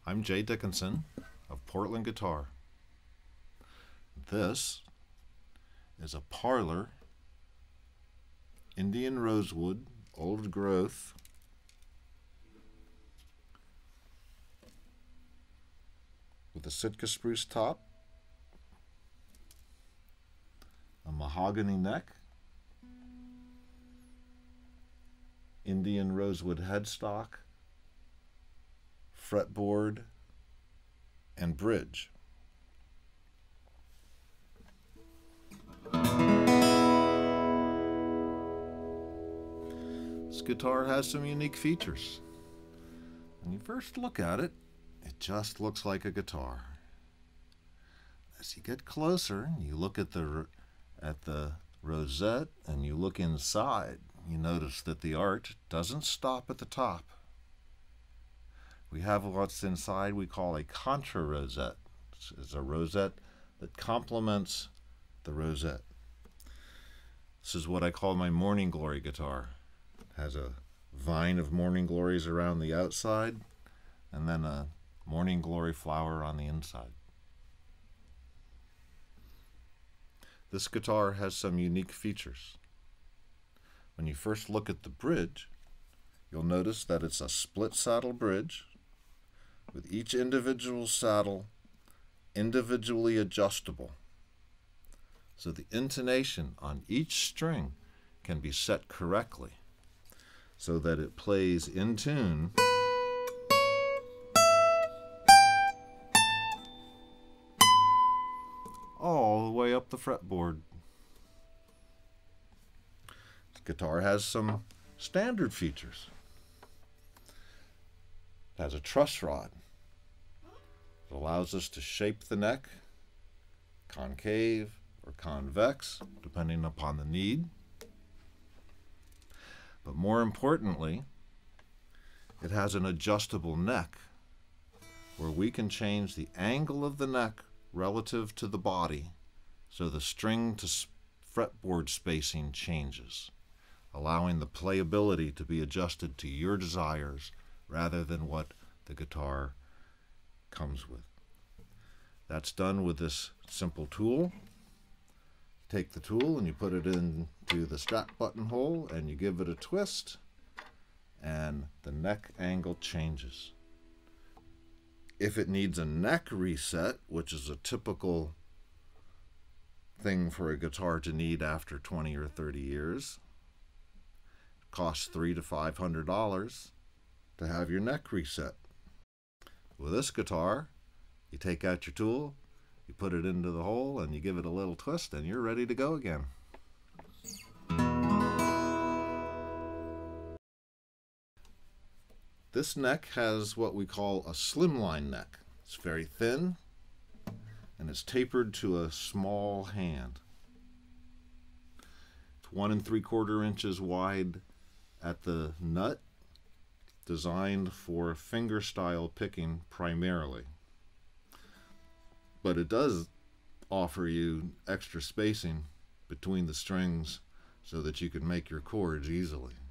I'm Jay Dickinson of Portland Guitar. This is a Parlor Indian rosewood, old growth, with a Sitka spruce top, a mahogany neck, Indian rosewood headstock, fretboard, and bridge. This guitar has some unique features. When you first look at it, it just looks like a guitar. As you get closer, you look at the rosette and you look inside, you notice that the art doesn't stop at the top. We have what's inside we call a contra rosette. It's a rosette that complements the rosette. This is what I call my Morning Glory guitar. It has a vine of Morning Glories around the outside and then a Morning Glory flower on the inside. This guitar has some unique features. When you first look at the bridge, you'll notice that it's a split saddle bridge with each individual saddle individually adjustable. So the intonation on each string can be set correctly so that it plays in tune all the way up the fretboard. This guitar has some standard features. It has a truss rod. It allows us to shape the neck concave or convex, depending upon the need. But more importantly, it has an adjustable neck where we can change the angle of the neck relative to the body so the string to fretboard spacing changes, allowing the playability to be adjusted to your desires rather than what the guitar comes with. That's done with this simple tool. You take the tool and you put it into the strap buttonhole and you give it a twist and the neck angle changes. If it needs a neck reset, which is a typical thing for a guitar to need after 20 or 30 years, it costs $300 to $500 to have your neck reset. With this guitar, you take out your tool, you put it into the hole, and you give it a little twist, and you're ready to go again. This neck has what we call a slimline neck. It's very thin, and it's tapered to a small hand. It's 1 3/4 inches wide at the nut, designed for finger-style picking primarily. But it does offer you extra spacing between the strings so that you can make your chords easily.